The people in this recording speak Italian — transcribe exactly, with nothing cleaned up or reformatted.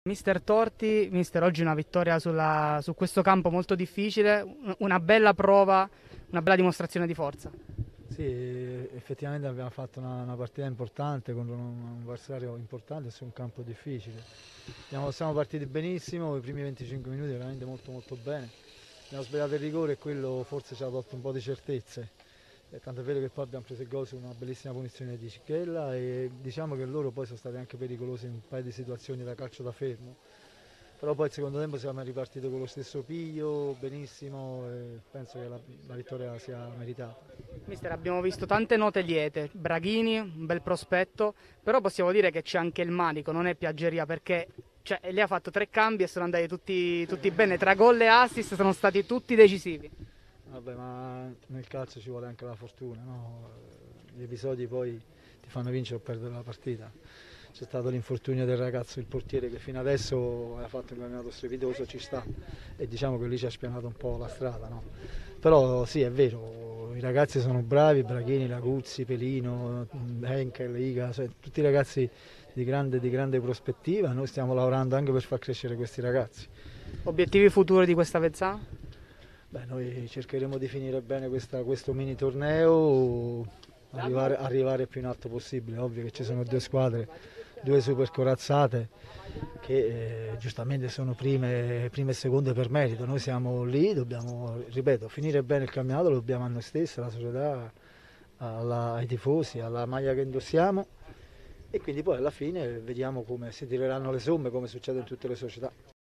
Mister Torti, mister, oggi una vittoria sulla- su questo campo molto difficile, un- una bella prova, una bella dimostrazione di forza. Sì, effettivamente abbiamo fatto una, una partita importante contro un, un avversario importante su un campo difficile. Abbiamo- siamo partiti benissimo, i primi venticinque minuti veramente molto molto bene. Abbiamo sbagliato il rigore e quello forse ci ha tolto un po' di certezze. E tanto è vero che poi abbiamo preso il gol su una bellissima punizione di Cicchella e diciamo che loro poi sono stati anche pericolosi in un paio di situazioni da calcio da fermo. Però poi il secondo tempo siamo ripartiti con lo stesso piglio, benissimo e penso che la, la vittoria sia meritata. Mister, abbiamo visto tante note liete, Braghini, un bel prospetto, però possiamo dire che c'è anche il manico, non è piaggeria, perché cioè, lei ha fatto tre cambi e sono andati tutti, tutti bene, tra gol e assist sono stati tutti decisivi. Vabbè, ma nel calcio ci vuole anche la fortuna, no? Gli episodi poi ti fanno vincere o perdere la partita. C'è stato l'infortunio del ragazzo, il portiere, che fino adesso ha fatto un campionato strepitoso, ci sta, e diciamo che lì ci ha spianato un po' la strada, no? Però sì, è vero, i ragazzi sono bravi, Braghini, Laguzzi, Pelino, Henkel, Iga, cioè, tutti ragazzi di grande, di grande prospettiva, noi stiamo lavorando anche per far crescere questi ragazzi. Obiettivi futuri di questa Vezzana? Beh, noi cercheremo di finire bene questa- questo mini torneo, arrivare, arrivare il più in alto possibile. Ovvio che ci sono due squadre, due super corazzate che eh, giustamente sono prime, prime e seconde per merito. Noi siamo lì, dobbiamo, ripeto, finire bene il campionato, lo dobbiamo a noi stessi, alla società, alla- ai tifosi, alla maglia che indossiamo e quindi poi alla fine vediamo come si tireranno le somme, come succede in tutte le società.